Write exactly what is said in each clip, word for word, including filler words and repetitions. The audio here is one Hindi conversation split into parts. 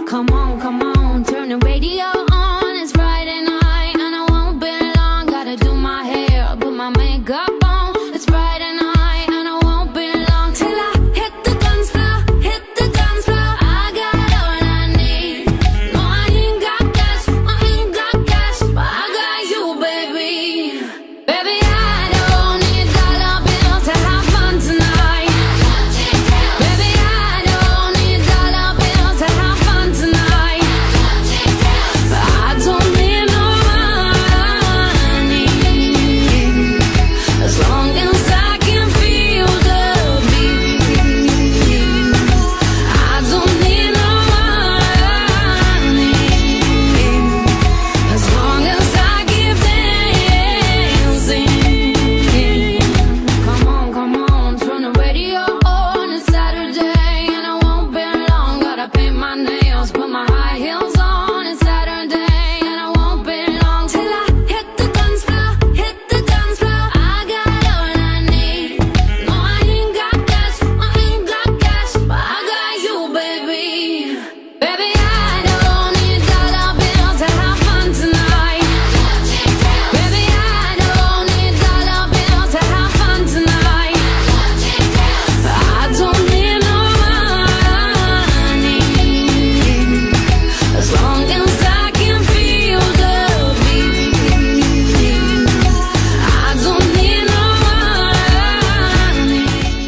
Come on, come on, turn the radio on. It's Friday night and I won't be long. Gotta do my hair, put my makeup on. It's Friday night and I won't be long till I hit the dance floor, hit the dance floor. I got all I need. No, I ain't got cash, I ain't got cash, but I got you, baby. Baby, I don't need dollar bills to have fun tonight. Baby, I don't need dollar bills to have fun tonight. But I don't need no money as long as I can feel the beat. I don't need no money as long as I keep dancing. Come on, come on, turn the radio on. It's Saturday and I won't be long. Gotta paint my nails, put my high heels on. It's Saturday and I won't be long till I hit the dance floor, hit the dance floor. I got all I need. No, I ain't got cash, I ain't got cash, but I got you, baby. Baby, I don't need dollar bills to have fun tonight. Baby, I don't need dollar bills to have fun tonight. But I don't need no money as long as I can feel the beat. I don't need no money.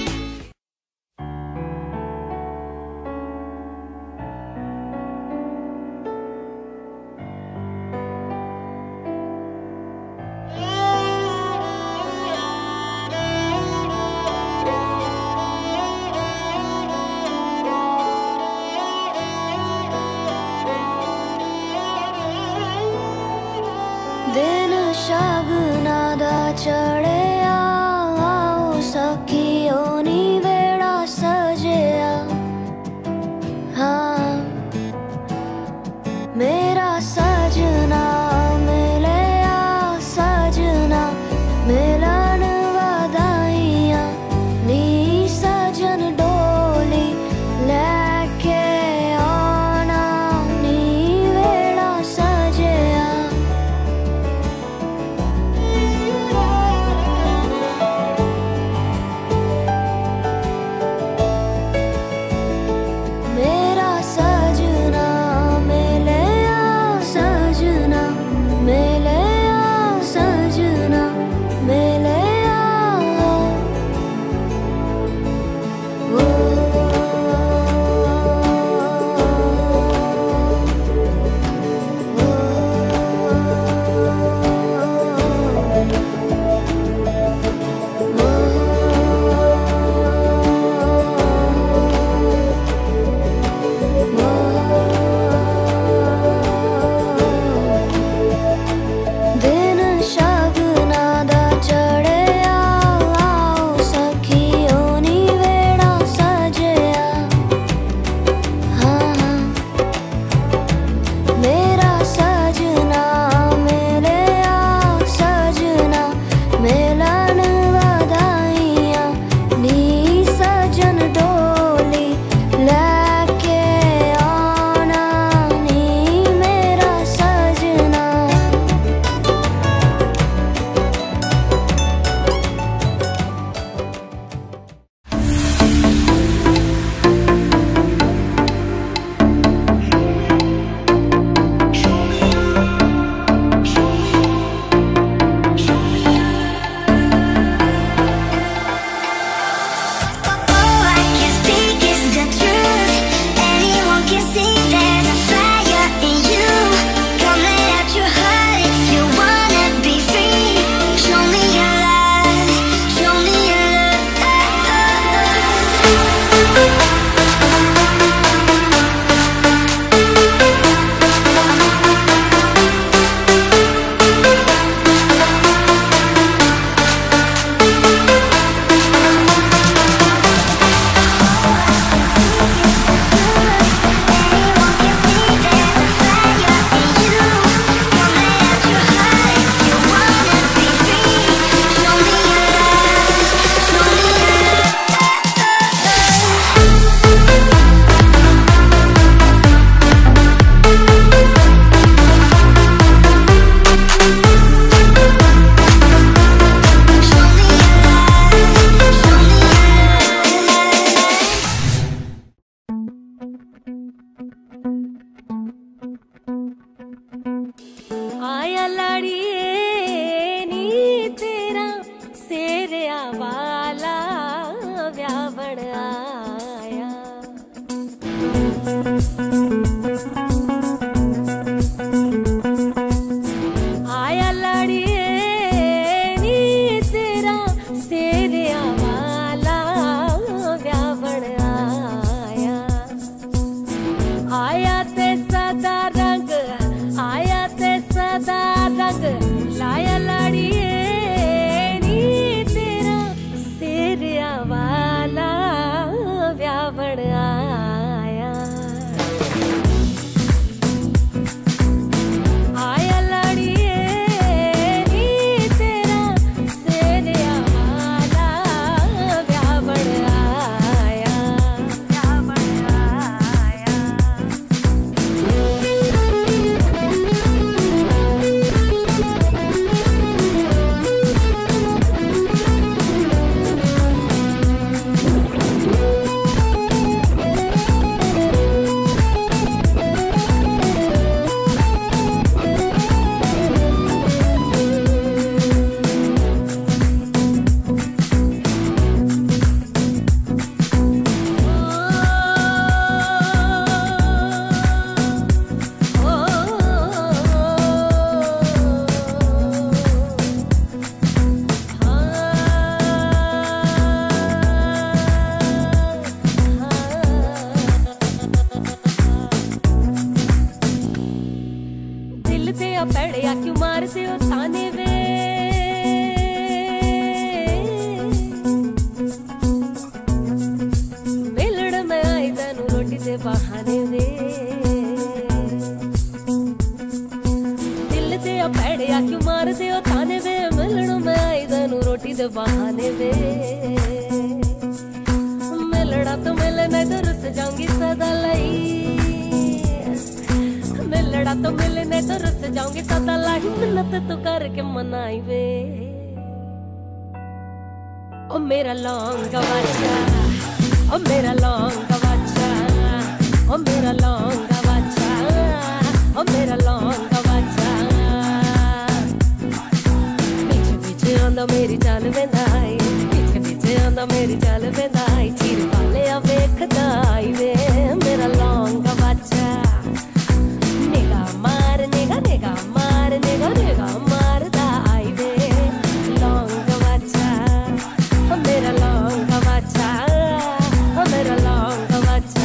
दिन शगना दा चढ़िया आओ सखियो नी वेड़ा सजिया हाँ मेरा सजना मिलिया सजना मिलन वधाइयां नी सजन डोली लेके आना नी वेड़ा सजिया आया लाड़िए नी तेरा सेरिया वाला व्यावण आया। आया लाड़िए नी तेरा सेरिया वाला व्यावण आया। आया ते सदा रंग आया ते सदा रंग लाया लाड़िए नी तेरा सेरिया वाला व्यावण आया। आया लाड़िए नी तेरा सेरिया वाला व्यावण आया। व्यावण आया। दिल ते आ पड़िया क्यों मारते हो ताने वे। मिलड़ में आई तेनू रोटी दे बहाने वे। दिल ते आ पड़िया क्यों मारते हो ताने वे। मिलड़ में आई तेनू रोटी दे बहाने वे। मिलड़ा तो मिले नहीं तो रुस जाऊंगी सदा लई। मिलड़ा तो मिलने तो रुस जाऊंगी सदा लाई। मिन्नत तो करके मनाई वे। ओ मेरा लौंगा बाचा ओ मेरा लौंगा बाचा ओ मेरा लौंगा बाचा ओ मेरा लौंगा बाचा। पीछे पीछे आंदा मेरी चाल वेंदाई। पीछे पीछे आंदा मेरी चाल वेंदाई। चीर वाले आ वेखदा आई वे मेरा लौंगा बाचा। निगाह मार निगाह निगाह मार निगाह निगाह मारदा आई वे लौंगा बाचा। ओ मेरा लौंगा बाचा ओ मेरा लौंगा बाचा।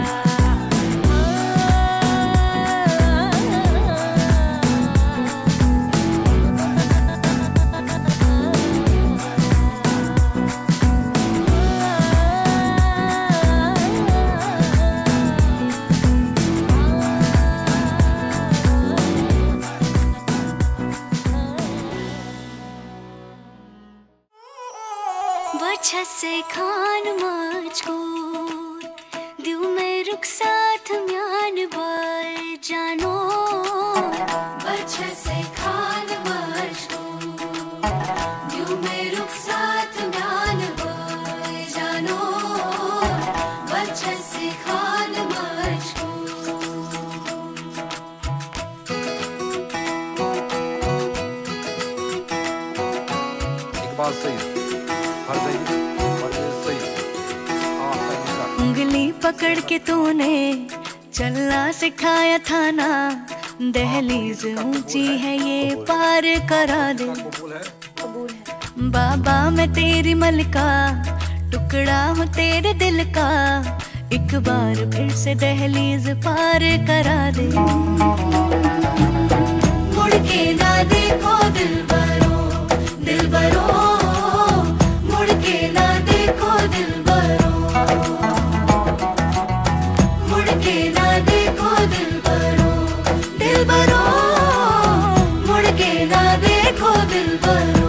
बच्चा से खान मुझको दिल में रुक साथ म्यान बर जानो। बच्चा से खान मुझको दिल में रुक साथ म्यान बर जानो। बच्चा से खान मुझको। इकबाल सही उंगली पकड़ के तूने चलना सिखाया था ना। दहलीज ऊंची है ये पार करा दे। बाबा मैं तेरी मलका टुकड़ा हूँ तेरे दिल का। एक बार फिर से दहलीज पार करा दे। मुड़ के ना देखो दिल बरो दिल बरो। मुड़ के ना देखो दिल बरो। मुड़ के ना देखो दिल बरो दिल बरो। मुड़ के ना देखो दिल बरो।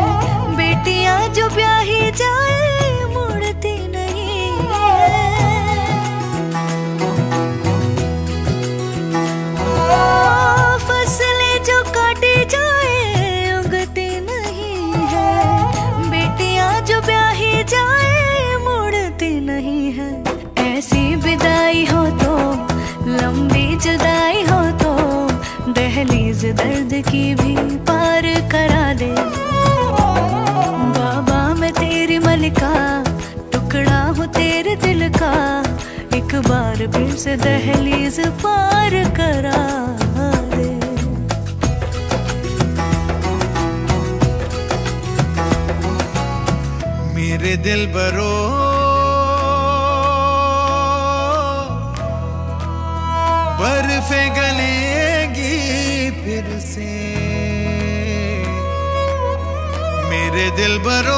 जो ब्याही जाए मुड़ती नहीं है। की भी पार करा दे। बाबा मैं तेरी मलिका, टुकड़ा हूँ तेरे दिल का, एक बार फिर से दहलीज पार करा दे। मेरे दिल बरो बर्फे गलेगी फिर से, मेरे दिल बरो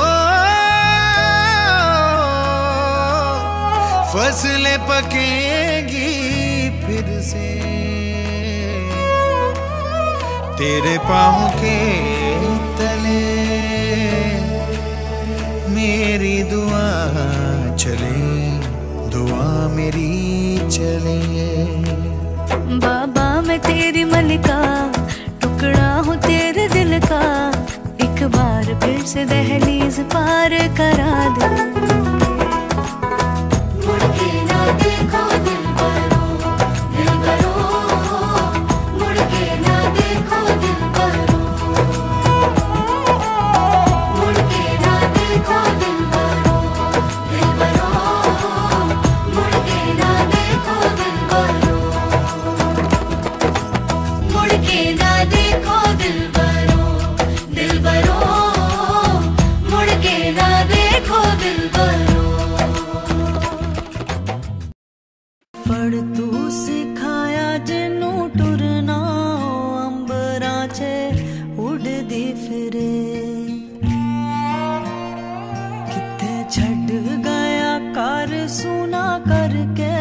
फसलें पकेगी फिर से, तेरे पाँव के तले मेरी दुआ चले, दुआ मेरी चले। बाबा मैं तेरी मलिका, टुकड़ा हूँ तेरे दिल का, एक बार फिर से दहलीज पार करा दे। मुड़ के ना देखो दिलबरो, दिलबरो, मुड़ के ना देखो दिलबरो, मुड़ के ना देखो दिलबरो, दिलबरो, मुड़ के ना देखो दिलबरो, मुड़ के ना देखो दिलबरो, दिलबरो, मुड़ के ना देखो दिलबरो। फड़ तू सिखाया जिनू टुरना, अंबरां च उड़दी फिरे, किथे छड़ गया कर सुना करके